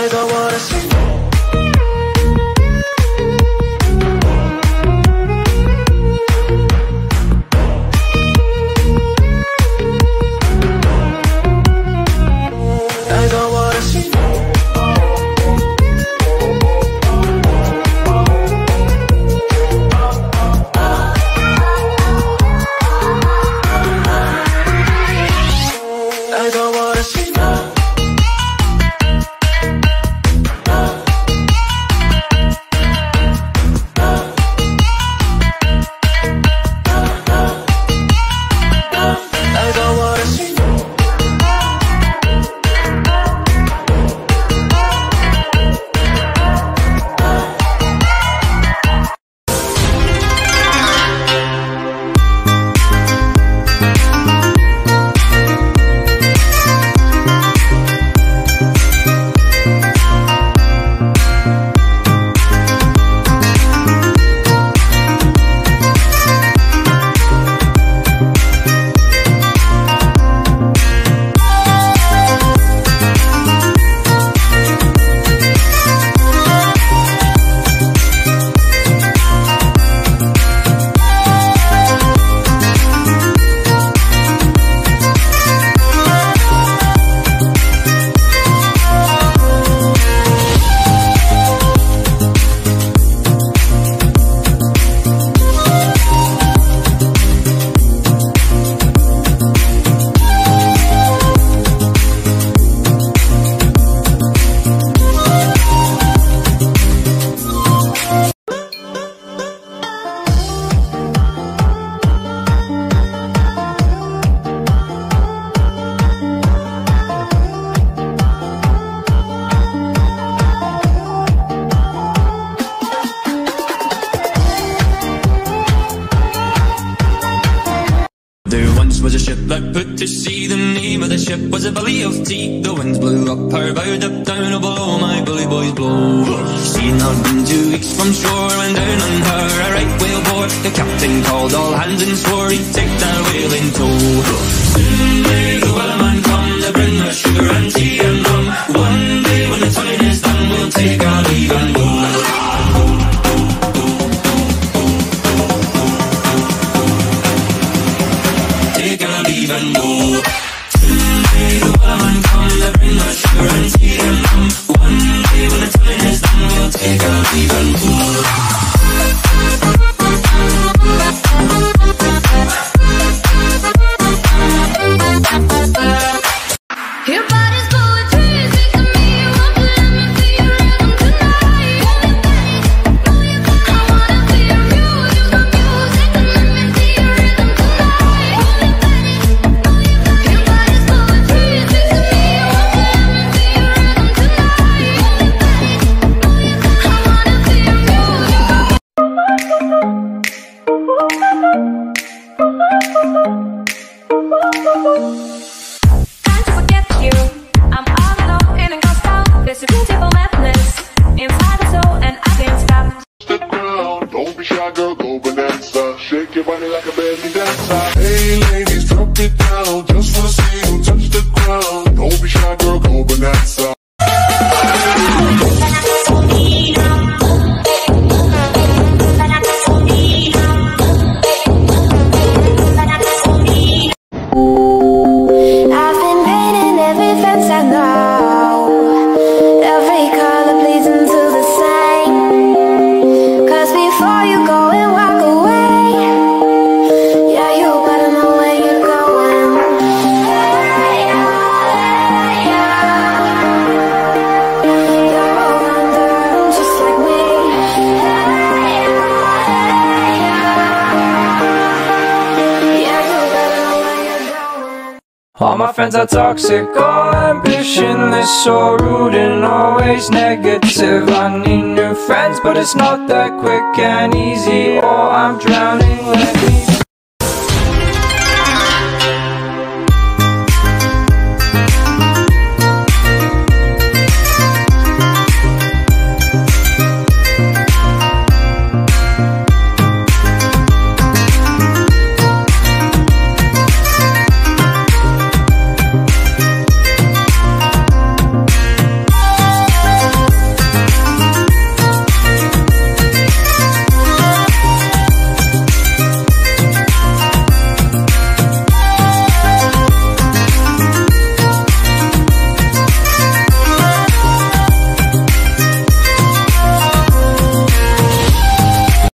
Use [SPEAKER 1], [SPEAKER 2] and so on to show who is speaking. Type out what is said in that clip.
[SPEAKER 1] I don't wanna see. I don't wanna see. I don't wanna see. I don't wanna see.
[SPEAKER 2] There once was a ship that put to sea. The name of the ship was a Billy of Tea. The winds blew up her bow, up down, oh below my bully boys blow. She had not been 2 weeks from shore when down on her a right whale bore. The captain called all hands and swore he'd take that whale in tow. Soon may the wellerman come to bring us sugar and tea and rum. One day when the time is done, we'll take our leave and go. Take our leave and go. Someday the wellerman come to bring us sugar and tea and rum. One day when the time is done, we'll take our leave and go.
[SPEAKER 3] Your body's poetry, think of me. You want to let me feel your rhythm tonight. I wanna feel your music, my music, and let me feel your rhythm tonight. Your body's poetry, think of me. You want to let me feel your rhythm tonight. I wanna feel your music. Can't forget you. I'm all alone in a ghost town. There's a beautiful madness inside the soul, and I can't stop.
[SPEAKER 4] The ground, don't be shy, girl, go bonanza. Shake your body like a belly dancer. Hey ladies, drop it down. Just wanna see you touch the ground. Don't be shy, girl, go bonanza.
[SPEAKER 3] I've been painting every fence I know, every color bleeds into the same. 'Cause before you go and walk away, yeah, you better know where you're going. You're rolling down just like me. Yeah, you better know where you're going.
[SPEAKER 5] All my friends are toxic, all ambitionless, so rude and always negative. I need new friends, but it's not that quick and easy, or I'm drowning. Let me